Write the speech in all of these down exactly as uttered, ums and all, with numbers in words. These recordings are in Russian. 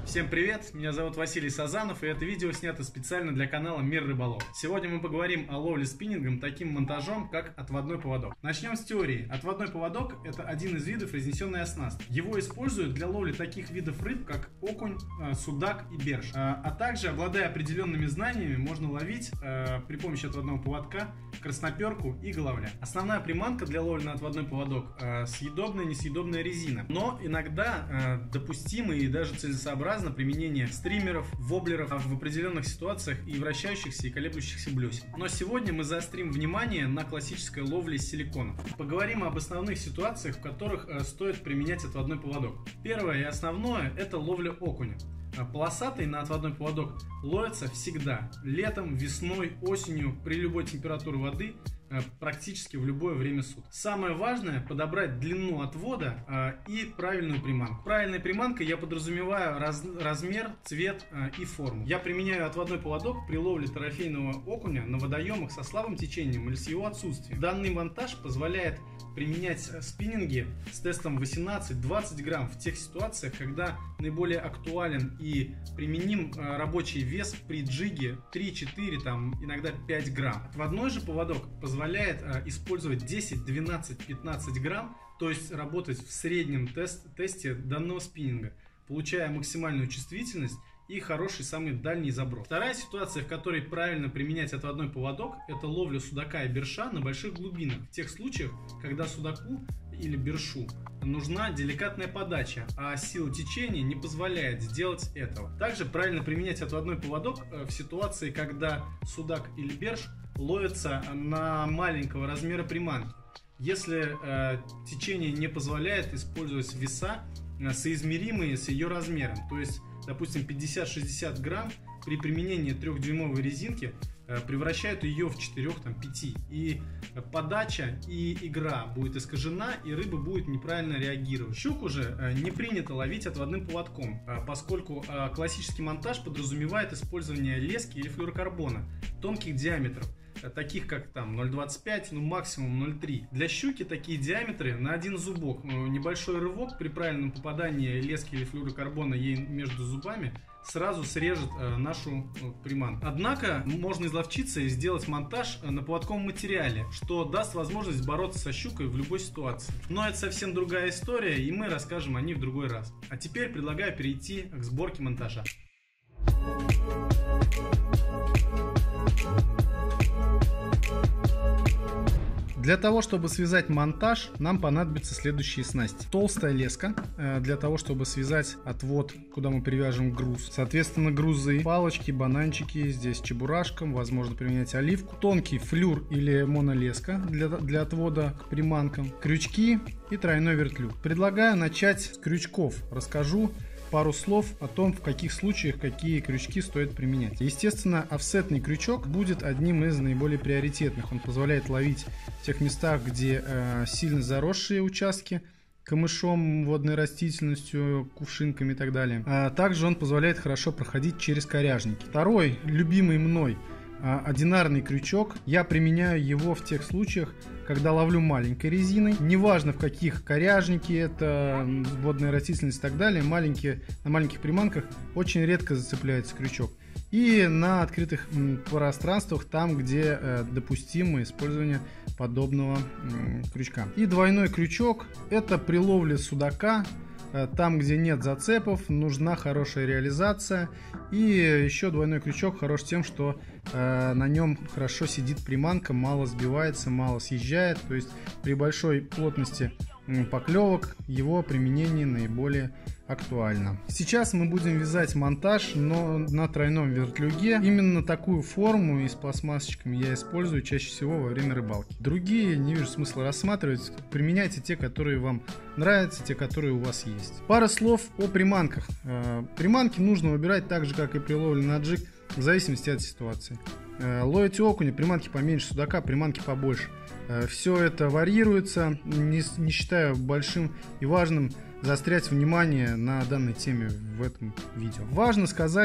Всем привет, меня зовут Василий Сазанов, и это видео снято специально для канала Мир Рыболов. Сегодня мы поговорим о ловле спиннингом таким монтажом, как отводной поводок. Начнем с теории. Отводной поводок – это один из видов разнесенной оснастки. Его используют для ловли таких видов рыб, как окунь, судак и берж. А также, обладая определенными знаниями, можно ловить при помощи отводного поводка красноперку и головля. Основная приманка для ловли на отводной поводок – съедобная, несъедобная резина. Но иногда допустимо и даже целесообразно применение стримеров, воблеров в определенных ситуациях и вращающихся и колеблющихся блесен. Но сегодня мы заострим внимание на классической ловле с силиконом. Поговорим об основных ситуациях, в которых стоит применять отводной поводок. Первое и основное – это ловля окуня. Полосатый на отводной поводок ловится всегда. Летом, весной, осенью, при любой температуре воды, практически в любое время суток. Самое важное – подобрать длину отвода э, и правильную приманку. Правильной приманкой я подразумеваю раз, размер, цвет э, и форму. Я применяю отводной поводок при ловле трофейного окуня на водоемах со слабым течением или с его отсутствием. Данный монтаж позволяет применять спиннинги с тестом восемнадцать-двадцать грамм в тех ситуациях, когда наиболее актуален и применим э, рабочий вес при джиге три-четыре, там иногда пять грамм. Отводной же поводок позволяет позволяет а, использовать десять, двенадцать, пятнадцать грамм, то есть работать в среднем тест, тесте данного спиннинга, получая максимальную чувствительность и хороший самый дальний заброс. Вторая ситуация, в которой правильно применять отводной поводок, это ловля судака и берша на больших глубинах. В тех случаях, когда судаку или бершу нужна деликатная подача, а сила течения не позволяет сделать этого. Также правильно применять отводной поводок в ситуации, когда судак или берш ловится на маленького размера приманки. Если э, течение не позволяет использовать веса, э, соизмеримые с ее размером, то есть, допустим, пятьдесят-шестьдесят грамм при применении трехдюймовой резинки э, превращают ее в четыре-пять, и подача и игра будет искажена, и рыба будет неправильно реагировать. Щуку же э, не принято ловить отводным поводком, э, поскольку э, классический монтаж подразумевает использование лески или флюорокарбона тонких диаметров, таких как там ноль двадцать пять, ну максимум ноль три. Для щуки такие диаметры на один зубок. Небольшой рывок при правильном попадании лески или флюорокарбона ей между зубами сразу срежет э, нашу э, приманку. Однако можно изловчиться и сделать монтаж на поводковом материале, что даст возможность бороться со щукой в любой ситуации. Но это совсем другая история, и мы расскажем о ней в другой раз. А теперь предлагаю перейти к сборке монтажа. Для того, чтобы связать монтаж, нам понадобятся следующие снасти. Толстая леска, для того, чтобы связать отвод, куда мы привяжем груз. Соответственно, грузы, палочки, бананчики, здесь чебурашка, возможно применять оливку. Тонкий флюр или монолеска для, для отвода к приманкам. Крючки и тройной вертлюг. Предлагаю начать с крючков. Расскажу пару слов о том, в каких случаях какие крючки стоит применять. Естественно, офсетный крючок будет одним из наиболее приоритетных. Он позволяет ловить в тех местах, где э, сильно заросшие участки камышом, водной растительностью, кувшинками и так далее. А также он позволяет хорошо проходить через коряжники. Второй, любимый мной, одинарный крючок. Я применяю его в тех случаях, когда ловлю маленькой резиной. Неважно, в каких коряжники это, водная растительность и так далее, маленькие, на маленьких приманках очень редко зацепляется крючок. И на открытых пространствах, там, где э, допустимо использование подобного э, крючка. И двойной крючок – это при ловле судака. Там, где нет зацепов, нужна хорошая реализация. И еще двойной крючок хорош тем, что э, на нем хорошо сидит приманка, мало сбивается, мало съезжает. То есть при большой плотности поклевок его применение наиболее актуально. Сейчас мы будем вязать монтаж, но на тройном вертлюге. Именно такую форму и с пластмассочками я использую чаще всего во время рыбалки. Другие не вижу смысла рассматривать. Применяйте те, которые вам нравятся, те, которые у вас есть. Пара слов о приманках. Приманки нужно выбирать так же, как и при ловле на джиг, в зависимости от ситуации. Ловите окуня, приманки поменьше, судака, приманки побольше. Все это варьируется, не, не считаю большим и важным заострять внимание на данной теме в этом видео. Важно сказать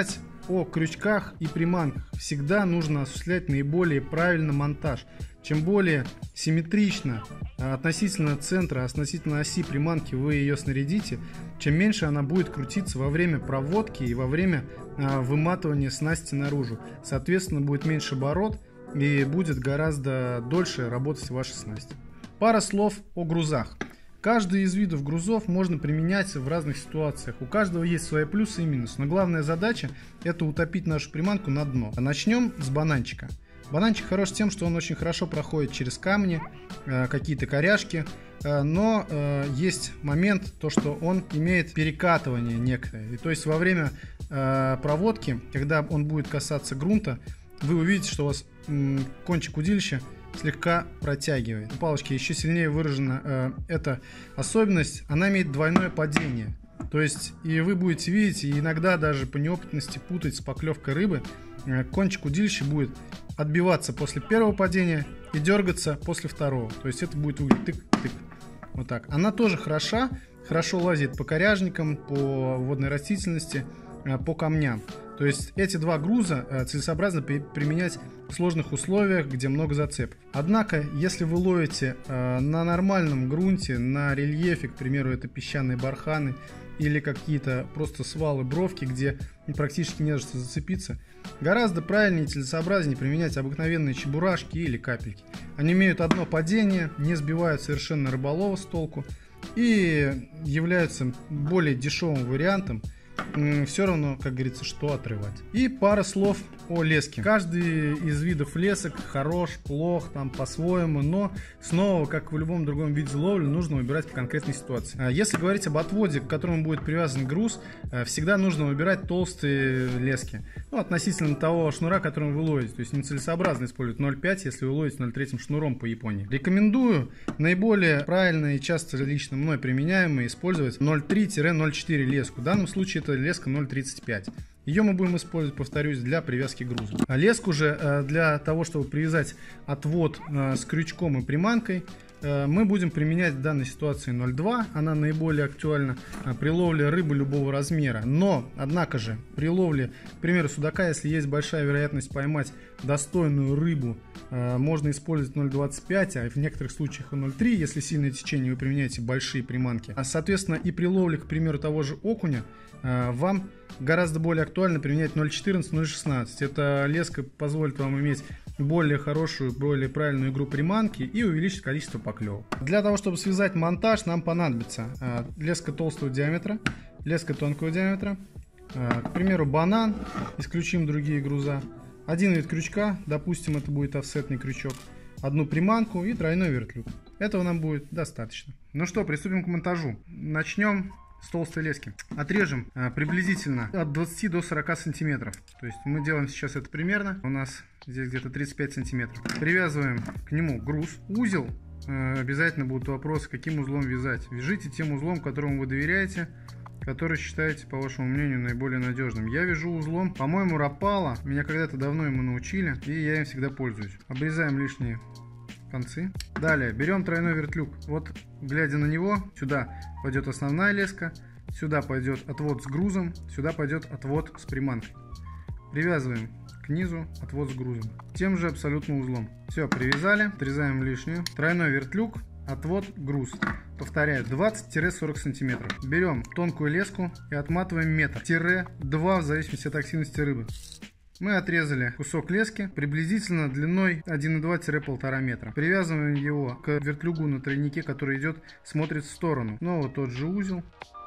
о крючках и приманках. Всегда нужно осуществлять наиболее правильный монтаж. Чем более симметрично относительно центра, относительно оси приманки вы ее снарядите, чем меньше она будет крутиться во время проводки и во время выматывания снасти наружу. Соответственно, будет меньше оборот и будет гораздо дольше работать ваша снасть. Пара слов о грузах. Каждый из видов грузов можно применять в разных ситуациях. У каждого есть свои плюсы и минусы. Но главная задача – это утопить нашу приманку на дно. Начнем с бананчика. Бананчик хорош тем, что он очень хорошо проходит через камни, э, какие-то коряшки, э, но э, есть момент, то, что он имеет перекатывание некое. И то есть во время э, проводки, когда он будет касаться грунта, вы увидите, что у вас м, кончик удилища слегка протягивает. У палочки еще сильнее выражена э, эта особенность, она имеет двойное падение. То есть и вы будете видеть, и иногда даже по неопытности путать с поклевкой рыбы, э, кончик удилища будет отбиваться после первого падения и дергаться после второго. То есть это будет выглядеть тык-тык. Вот так. Она тоже хороша, хорошо лазит по коряжникам, по водной растительности, по камням. То есть эти два груза целесообразно применять в сложных условиях, где много зацепов. Однако, если вы ловите на нормальном грунте, на рельефе, к примеру, это песчаные барханы, или какие-то просто свалы, бровки, где практически не за что зацепиться, гораздо правильнее и целесообразнее применять обыкновенные чебурашки или капельки. Они имеют одно падение, не сбивают совершенно рыболова с толку и являются более дешевым вариантом. Все равно, как говорится, что отрывать. И пара слов о леске. Каждый из видов лесок хорош, плох, там по-своему, но снова, как в любом другом виде ловли, нужно выбирать по конкретной ситуации. Если говорить об отводе, к которому будет привязан груз, всегда нужно выбирать толстые лески. Ну, относительно того шнура, которым вы ловите. То есть нецелесообразно использовать ноль пять, если вы ловите ноль три шнуром по Японии. Рекомендую наиболее правильно и часто лично мной применяемые использовать ноль три — ноль четыре леску. В данном случае это леска ноль тридцать пять. Ее мы будем использовать, повторюсь, для привязки груза. А леску же для того, чтобы привязать отвод с крючком и приманкой, мы будем применять в данной ситуации ноль два. Она наиболее актуальна при ловле рыбы любого размера. Но, однако же, при ловле, к примеру, судака, если есть большая вероятность поймать достойную рыбу, можно использовать ноль двадцать пять, а в некоторых случаях и ноль три, если сильное течение, вы применяете большие приманки. А, соответственно, и при ловле, к примеру, того же окуня, вам гораздо более актуально применять ноль четырнадцать — ноль шестнадцать. Эта леска позволит вам иметь более хорошую, более правильную игру приманки и увеличить количество поклевок. Для того, чтобы связать монтаж, нам понадобится леска толстого диаметра, леска тонкого диаметра, к примеру, банан, исключим другие груза, один вид крючка, допустим, это будет офсетный крючок, одну приманку и тройной вертлюг. Этого нам будет достаточно. Ну что, приступим к монтажу. Начнем с толстой лески. Отрежем а, приблизительно от двадцати до сорока сантиметров. То есть мы делаем сейчас это примерно. У нас здесь где-то тридцать пять сантиметров. Привязываем к нему груз. Узел. А, обязательно будут вопросы, каким узлом вязать. Вяжите тем узлом, которому вы доверяете, который считаете, по вашему мнению, наиболее надежным. Я вяжу узлом, по-моему, Rapala. Меня когда-то давно ему научили, и я им всегда пользуюсь. Обрезаем лишние концы. Далее берем тройной вертлюг. Вот, глядя на него, сюда пойдет основная леска, сюда пойдет отвод с грузом, сюда пойдет отвод с приманкой. Привязываем к низу отвод с грузом. Тем же абсолютно узлом. Все, привязали, отрезаем лишнюю. Тройной вертлюг, отвод, груз. Повторяю, двадцать — сорок сантиметров. Берем тонкую леску и отматываем метр-два в зависимости от активности рыбы. Мы отрезали кусок лески приблизительно длиной один и два — полтора метра. Привязываем его к вертлюгу на тройнике, который идет, смотрит в сторону. Снова тот же узел.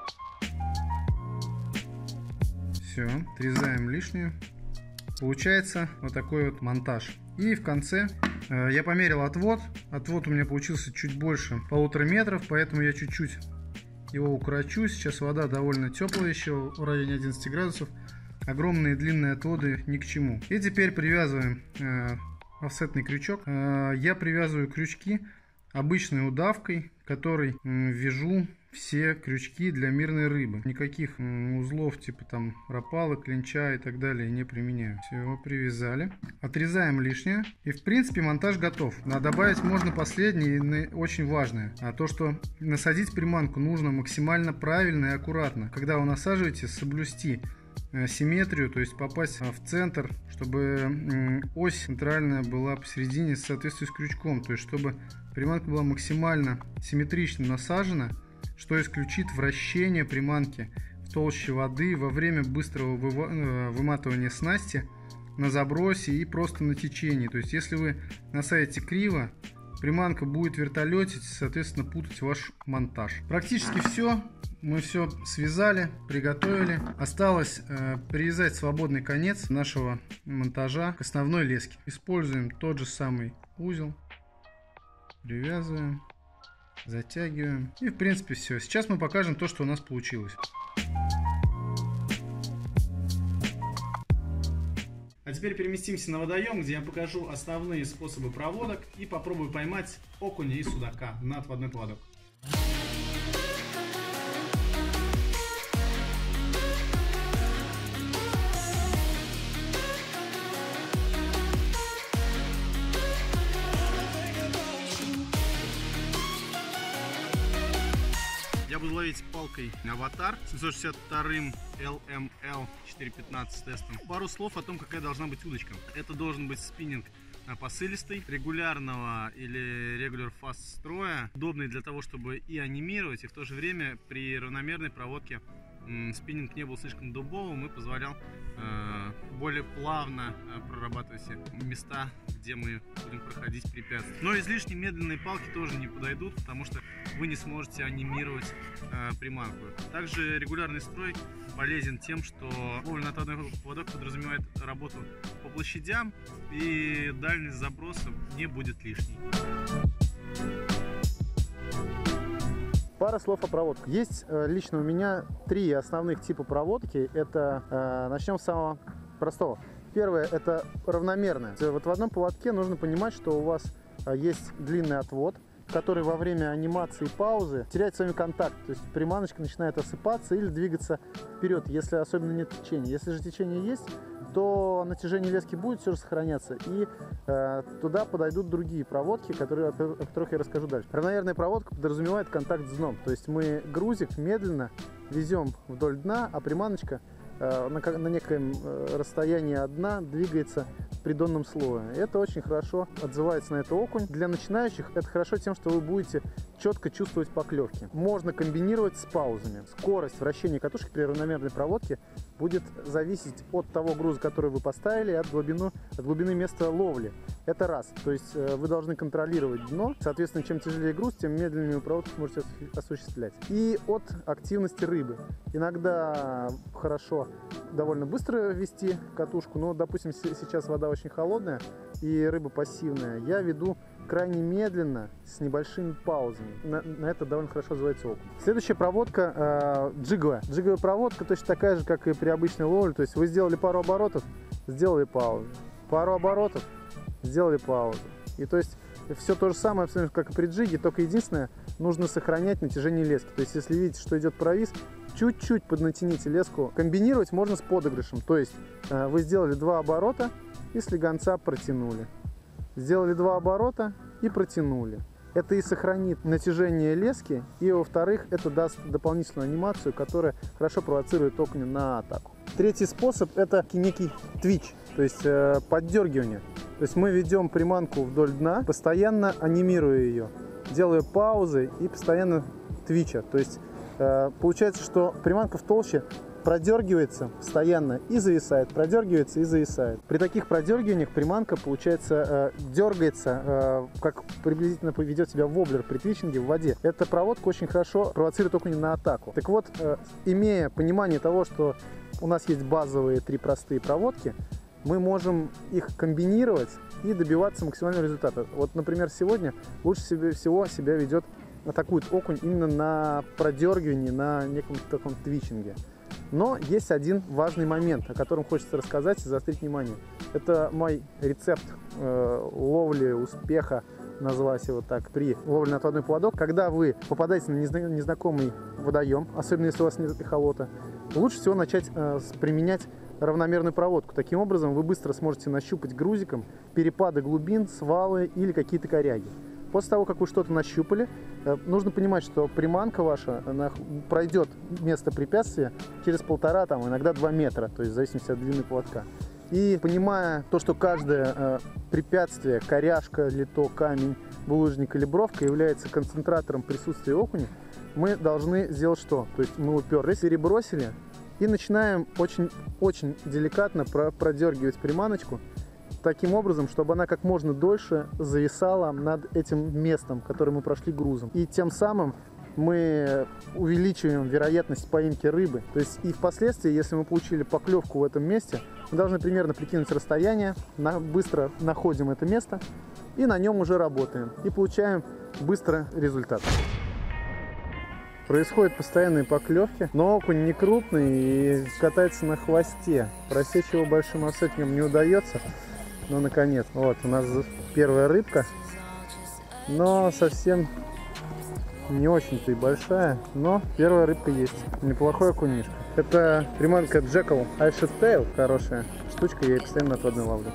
Все, отрезаем лишнюю. Получается вот такой вот монтаж. И в конце э, я померил отвод. Отвод у меня получился чуть больше полутора метров, поэтому я чуть-чуть его укорочу. Сейчас вода довольно теплая, еще в районе одиннадцати градусов. Огромные длинные отводы ни к чему. И теперь привязываем э, офсетный крючок. Э, я привязываю крючки обычной удавкой, которой э, вяжу все крючки для мирной рыбы. Никаких э, узлов типа там Rapala, клинча и так далее не применяю. Все, привязали. Отрезаем лишнее. И в принципе монтаж готов. А добавить можно последнее, очень важное. А то, что насадить приманку нужно максимально правильно и аккуратно. Когда вы насаживаете, соблюсти симметрию, то есть попасть в центр, чтобы ось центральная была посередине в соответствии с крючком, то есть чтобы приманка была максимально симметрично насажена, что исключит вращение приманки в толще воды во время быстрого выматывания снасти на забросе и просто на течении. То есть если вы насадите криво, приманка будет вертолетить, соответственно путать ваш монтаж. Практически все. Мы все связали, приготовили. Осталось э, привязать свободный конец нашего монтажа к основной леске. Используем тот же самый узел. Привязываем, затягиваем. И в принципе все. Сейчас мы покажем то, что у нас получилось. А теперь переместимся на водоем, где я покажу основные способы проводок и попробую поймать окуня и судака на отводной поводок. Я буду ловить палкой Аватар семьсот шестьдесят два эл эм эл четыреста пятнадцать с тестом. Пару слов о том, какая должна быть удочка. Это должен быть спиннинг посылистый, регулярного или регуляр фаст строя, удобный для того, чтобы и анимировать, и в то же время при равномерной проводке спиннинг не был слишком дубовым и позволял э, более плавно э, прорабатывать места, где мы будем проходить препятствия. Но излишне медленные палки тоже не подойдут, потому что вы не сможете анимировать э, приманку. Также регулярный строй полезен тем, что ловля на отводной поводок подразумевает работу по площадям, и дальность заброса не будет лишней. Пара слов о проводках. Есть э, лично у меня три основных типа проводки. Это э, начнем с самого простого. Первое — это равномерное. Вот в одном поводке нужно понимать, что у вас э, есть длинный отвод, который во время анимации и паузы теряет с вами контакт. То есть приманочка начинает осыпаться или двигаться вперед, если особенно нет течения. Если же течение есть, то натяжение лески будет все же сохраняться, и э, туда подойдут другие проводки, которые, о которых я расскажу дальше. Равномерная проводка подразумевает контакт с дном, то есть мы грузик медленно везем вдоль дна, а приманочка э, на, на некоем э, расстоянии от дна двигается в придонном слое. Это очень хорошо отзывается на это окунь. Для начинающих это хорошо тем, что вы будете четко чувствовать поклевки. Можно комбинировать с паузами. Скорость вращения катушки при равномерной проводке будет зависеть от того груза, который вы поставили, от глубины, от глубины места ловли. Это раз. То есть вы должны контролировать дно. Соответственно, чем тяжелее груз, тем медленнее проводку сможете осуществлять. И от активности рыбы. Иногда хорошо довольно быстро вести катушку, но, допустим, сейчас вода очень холодная и рыба пассивная. Я веду крайне медленно, с небольшими паузами. На, на это довольно хорошо называется окунь. Следующая проводка э, джиговая. Джиговая проводка точно такая же, как и при обычной ловле. То есть вы сделали пару оборотов, сделали паузу. Пару оборотов, сделали паузу. И то есть все то же самое, абсолютно как и при джиге, только единственное, нужно сохранять натяжение лески. То есть если видите, что идет провис, чуть-чуть поднатяните леску. Комбинировать можно с подыгрышем. То есть э, вы сделали два оборота и слегонца протянули. Сделали два оборота и протянули. Это и сохранит натяжение лески, и, во-вторых, это даст дополнительную анимацию, которая хорошо провоцирует окуня на атаку. Третий способ – это некий твич, то есть э, поддергивание. То есть мы ведем приманку вдоль дна, постоянно анимируя ее, делая паузы и постоянно твича. То есть э, получается, что приманка в толще продергивается постоянно и зависает, продергивается и зависает. При таких продергиваниях приманка, получается, э, дергается, э, как приблизительно поведет себя воблер при твичинге в воде. Эта проводка очень хорошо провоцирует окуня на атаку. Так вот, э, имея понимание того, что у нас есть базовые три простые проводки, мы можем их комбинировать и добиваться максимального результата. Вот, например, сегодня лучше всего себя ведет, атакует окунь именно на продергивании, на неком таком твичинге. Но есть один важный момент, о котором хочется рассказать и заострить внимание. Это мой рецепт э, ловли успеха, назвать его так, при ловле на отводной поводок. Когда вы попадаете на незна незнакомый водоем, особенно если у вас нет эхолота, лучше всего начать э, применять равномерную проводку. Таким образом вы быстро сможете нащупать грузиком перепады глубин, свалы или какие-то коряги. После того, как вы что-то нащупали, нужно понимать, что приманка ваша она пройдет место препятствия через полтора, там, иногда два метра, то есть в зависимости от длины поводка. И понимая то, что каждое э, препятствие, коряшка, лито, камень, булыжник или бровка является концентратором присутствия окуня, мы должны сделать что? То есть мы уперлись, перебросили и начинаем очень-очень деликатно продергивать приманочку таким образом, чтобы она как можно дольше зависала над этим местом, которое мы прошли грузом. И тем самым мы увеличиваем вероятность поимки рыбы. То есть и впоследствии, если мы получили поклевку в этом месте, мы должны примерно прикинуть расстояние, на, быстро находим это место и на нем уже работаем. И получаем быстро результат. Происходят постоянные поклевки, но окунь не крупный и катается на хвосте. Просечь его большим осетнем не удается. Но наконец, вот у нас первая рыбка, но совсем не очень-то и большая, но первая рыбка есть. Неплохой окунишка. Это приманка Jekyll Eye Tail, хорошая штучка, я ее постоянно на отводной ловлю.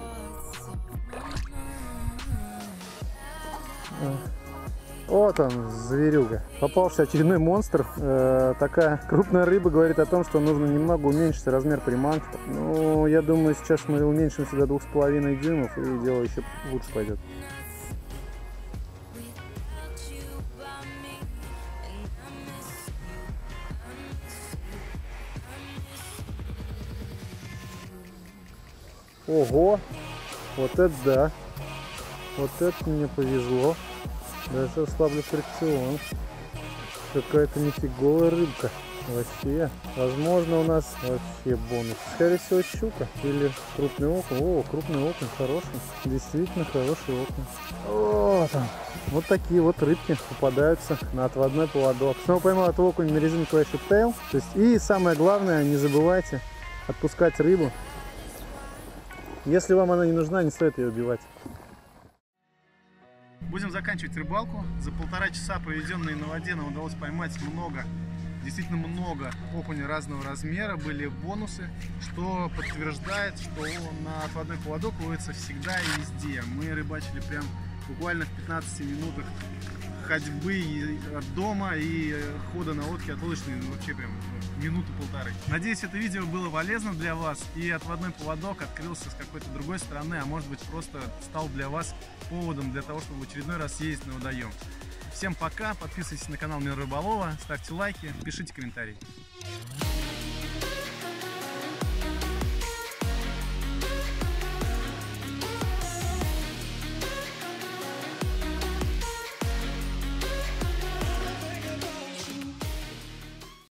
Вот он, зверюга. Попался очередной монстр. Э, такая крупная рыба говорит о том, что нужно немного уменьшить размер приманки. Ну, я думаю, сейчас мы уменьшимся до двух с половиной дюймов, и дело еще лучше пойдет. Ого! Вот это да! Вот это мне повезло. Даже ослаблю фрикцион. Какая-то нифиговая рыбка. Вообще. Возможно, у нас вообще бонус. Скорее всего, щука или крупный окунь. О, крупный окунь, хороший. Действительно хороший окунь. Вот он. Вот такие вот рыбки попадаются на отводной поводок. Снова поймал этот окунь на резинку Eye Tail. То есть, и самое главное, не забывайте отпускать рыбу. Если вам она не нужна, не стоит ее убивать. Будем заканчивать рыбалку. За полтора часа, проведенные на воде, нам удалось поймать много, действительно много окуня разного размера. Были бонусы, что подтверждает, что на отводной поводок ловится всегда и везде. Мы рыбачили прям буквально в пятнадцати минутах ходьбы от дома и хода на лодке от лодочной, вообще прям минуту-полторы. Надеюсь, это видео было полезно для вас, и отводной поводок открылся с какой-то другой стороны, а может быть просто стал для вас поводом для того, чтобы в очередной раз съездить на водоем. Всем пока, подписывайтесь на канал Мир Рыболова, ставьте лайки, пишите комментарии.